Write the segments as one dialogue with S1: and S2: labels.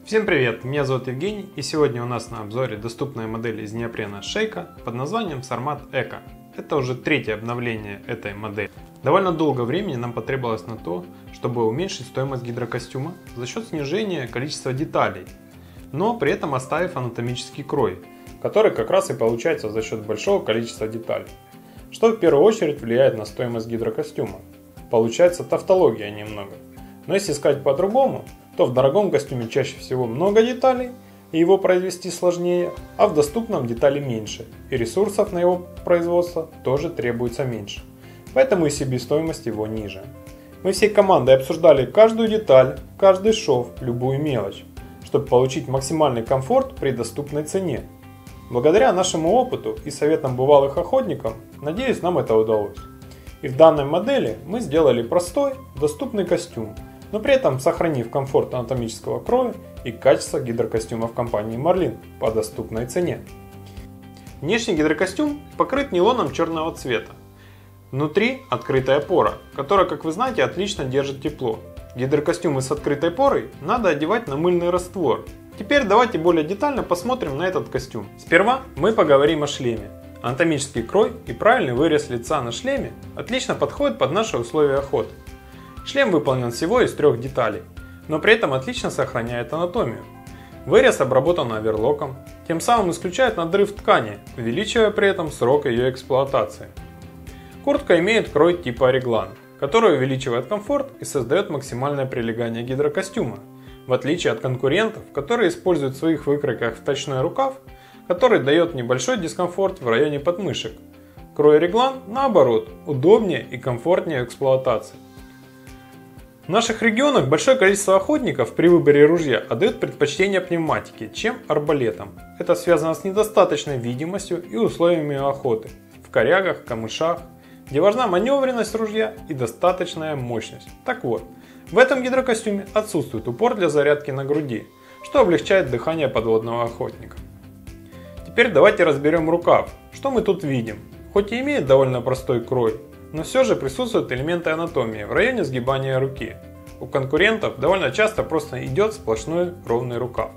S1: Всем привет, меня зовут Евгений, и сегодня у нас на обзоре доступная модель из неопрена Шейка под названием Sarmat Eco. Это уже третье обновление этой модели. Довольно долго времени нам потребовалось на то, чтобы уменьшить стоимость гидрокостюма за счет снижения количества деталей, но при этом оставив анатомический крой, который как раз и получается за счет большого количества деталей, что в первую очередь влияет на стоимость гидрокостюма. Получается тавтология немного, но если сказать по-другому, то в дорогом костюме чаще всего много деталей, и его произвести сложнее, а в доступном деталей меньше, и ресурсов на его производство тоже требуется меньше. Поэтому и себестоимость его ниже. Мы всей командой обсуждали каждую деталь, каждый шов, любую мелочь, чтобы получить максимальный комфорт при доступной цене. Благодаря нашему опыту и советам бывалых охотников, надеюсь, нам это удалось. И в данной модели мы сделали простой, доступный костюм, но при этом сохранив комфорт анатомического кроя и качество гидрокостюмов компании Marlin по доступной цене. Внешний гидрокостюм покрыт нейлоном черного цвета. Внутри открытая пора, которая, как вы знаете, отлично держит тепло. Гидрокостюмы с открытой порой надо одевать на мыльный раствор. Теперь давайте более детально посмотрим на этот костюм. Сперва мы поговорим о шлеме. Анатомический крой и правильный вырез лица на шлеме отлично подходят под наши условия охоты. Шлем выполнен всего из 3 деталей, но при этом отлично сохраняет анатомию. Вырез обработан оверлоком, тем самым исключает надрыв ткани, увеличивая при этом срок ее эксплуатации. Куртка имеет крой типа реглан, который увеличивает комфорт и создает максимальное прилегание гидрокостюма, в отличие от конкурентов, которые используют в своих выкройках вточной рукав, который дает небольшой дискомфорт в районе подмышек. Крой реглан, наоборот, удобнее и комфортнее в эксплуатации. В наших регионах большое количество охотников при выборе ружья отдают предпочтение пневматике, чем арбалетам. Это связано с недостаточной видимостью и условиями охоты в корягах, камышах, где важна маневренность ружья и достаточная мощность. Так вот, в этом гидрокостюме отсутствует упор для зарядки на груди, что облегчает дыхание подводного охотника. Теперь давайте разберем рукав. Что мы тут видим? Хоть и имеет довольно простой крой, но все же присутствуют элементы анатомии в районе сгибания руки. У конкурентов довольно часто просто идет сплошной ровный рукав.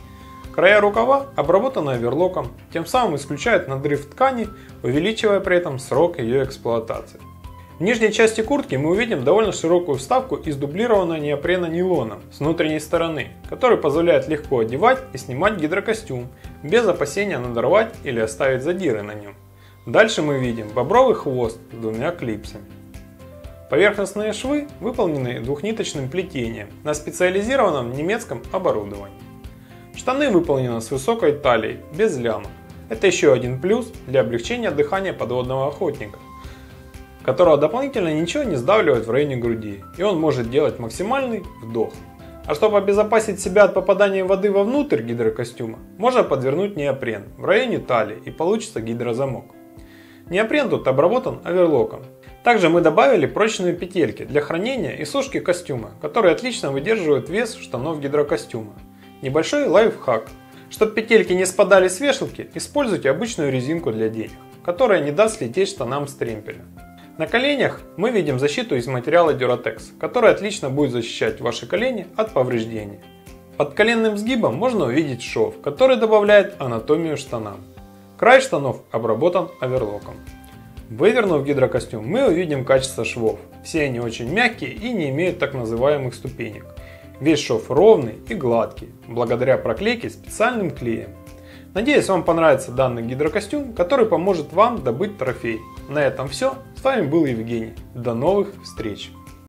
S1: Края рукава обработаны оверлоком, тем самым исключают надрыв ткани, увеличивая при этом срок ее эксплуатации. В нижней части куртки мы увидим довольно широкую вставку из дублированного неопрена нейлоном с внутренней стороны, который позволяет легко одевать и снимать гидрокостюм, без опасения надорвать или оставить задиры на нем. Дальше мы видим бобровый хвост с 2 клипсами. Поверхностные швы выполнены двухниточным плетением на специализированном немецком оборудовании. Штаны выполнены с высокой талией, без ляма. Это еще один плюс для облегчения дыхания подводного охотника, которого дополнительно ничего не сдавливает в районе груди, и он может делать максимальный вдох. А чтобы обезопасить себя от попадания воды вовнутрь гидрокостюма, можно подвернуть неопрен в районе талии и получится гидрозамок. Неопрен тут обработан оверлоком. Также мы добавили прочные петельки для хранения и сушки костюма, которые отлично выдерживают вес штанов гидрокостюма. Небольшой лайфхак. Чтобы петельки не спадали с вешалки, используйте обычную резинку для денег, которая не даст слететь штанам с тремпеля. На коленях мы видим защиту из материала Duratex, который отлично будет защищать ваши колени от повреждений. Под коленным сгибом можно увидеть шов, который добавляет анатомию штанам. Край штанов обработан оверлоком. Вывернув гидрокостюм, мы увидим качество швов. Все они очень мягкие и не имеют так называемых ступенек. Весь шов ровный и гладкий, благодаря проклейке специальным клеем. Надеюсь, вам понравится данный гидрокостюм, который поможет вам добыть трофей. На этом все. С вами был Евгений. До новых встреч!